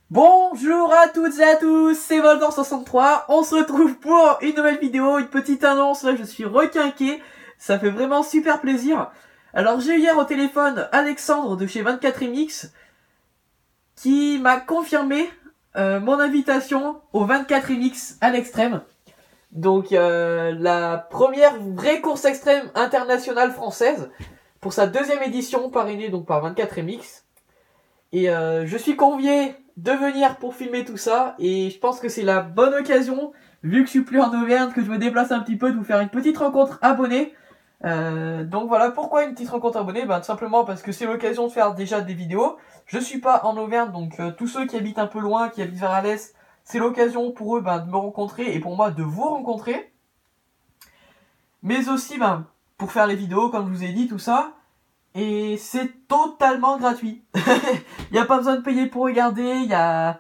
Bonjour à toutes et à tous, c'est Voldor63, on se retrouve pour une nouvelle vidéo, une petite annonce, là je suis requinqué, ça fait vraiment super plaisir. Alors j'ai eu hier au téléphone Alexandre de chez 24MX qui m'a confirmé mon invitation au 24MX à l'extrême. Donc la première vraie course extrême internationale française pour sa deuxième édition parrainée donc par 24MX. Et je suis convié de venir pour filmer tout ça. Et je pense que c'est la bonne occasion, vu que je suis plus en Auvergne, que je me déplace un petit peu, de vous faire une petite rencontre abonnée. Donc voilà, pourquoi une petite rencontre abonnée? Tout simplement parce que c'est l'occasion de faire déjà des vidéos. Je suis pas en Auvergne, donc tous ceux qui habitent un peu loin, qui habitent vers à l'est, c'est l'occasion pour eux de me rencontrer et pour moi de vous rencontrer. Mais aussi pour faire les vidéos, comme je vous ai dit, tout ça. Et c'est totalement gratuit. Il n'y a pas besoin de payer pour regarder. Il y a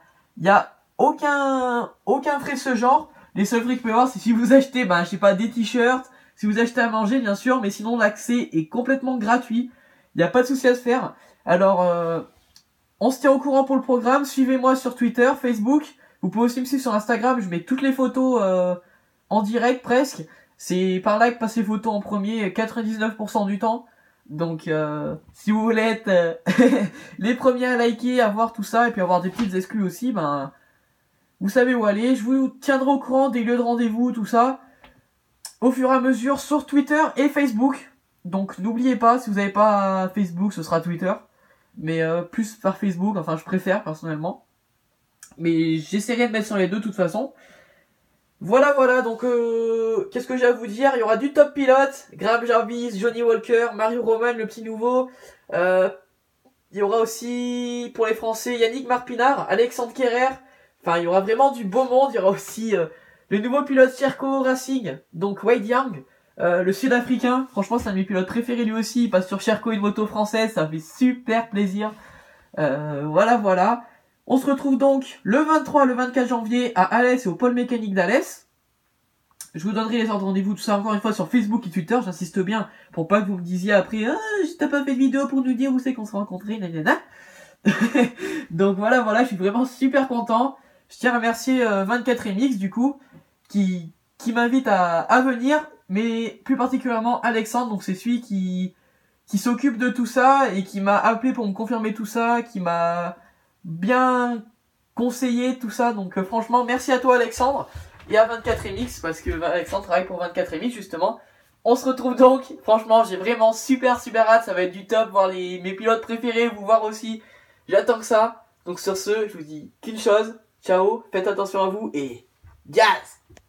aucun frais de ce genre. Les seuls frais que vous pouvez avoir, c'est si vous achetez, je sais pas, des t-shirts, si vous achetez à manger, bien sûr, mais sinon l'accès est complètement gratuit. Il n'y a pas de souci à se faire. Alors, on se tient au courant pour le programme. Suivez-moi sur Twitter, Facebook. Vous pouvez aussi me suivre sur Instagram. Je mets toutes les photos en direct presque. C'est par là que passent les photos en premier 99% du temps. Donc si vous voulez être les premiers à liker, à voir tout ça et puis avoir des petites exclus aussi, vous savez où aller. Je vous tiendrai au courant des lieux de rendez-vous, tout ça, au fur et à mesure sur Twitter et Facebook. Donc n'oubliez pas, si vous n'avez pas Facebook, ce sera Twitter. Mais plus par Facebook, enfin je préfère personnellement. Mais j'essaierai de mettre sur les deux de toute façon. Voilà, donc qu'est-ce que j'ai à vous dire? Il y aura du top pilote, Graham Jarvis, Johnny Walker, Mario Roman, le petit nouveau. Il y aura aussi, pour les Français, Yannick Marpinard, Alexandre Kerrer. Enfin, il y aura vraiment du beau monde. Il y aura aussi le nouveau pilote Sherco Racing, donc Wade Young, le Sud-Africain. Franchement, c'est un de mes pilotes préférés lui aussi. Il passe sur Sherco, une moto française, ça fait super plaisir. Voilà. On se retrouve donc le 23 et le 24 janvier à Alès et au pôle mécanique d'Alès. Je vous donnerai les ordres de rendez-vous, tout ça encore une fois sur Facebook et Twitter, j'insiste bien, pour pas que vous me disiez après « Ah, t'as pas fait de vidéo pour nous dire où c'est qu'on s'est rencontrés, nanana. » Donc voilà, je suis vraiment super content. Je tiens à remercier 24MX du coup, qui m'invite à venir, mais plus particulièrement Alexandre, donc c'est celui qui s'occupe de tout ça et qui m'a appelé pour me confirmer tout ça, qui m'a bien conseillé tout ça. Donc franchement, merci à toi Alexandre et à 24MX parce que Alexandre travaille pour 24MX justement. On se retrouve donc, franchement j'ai vraiment super hâte, ça va être du top, voir mes pilotes préférés, vous voir aussi. J'attends que ça. Donc sur ce, je vous dis qu'une chose, ciao, faites attention à vous et gaz!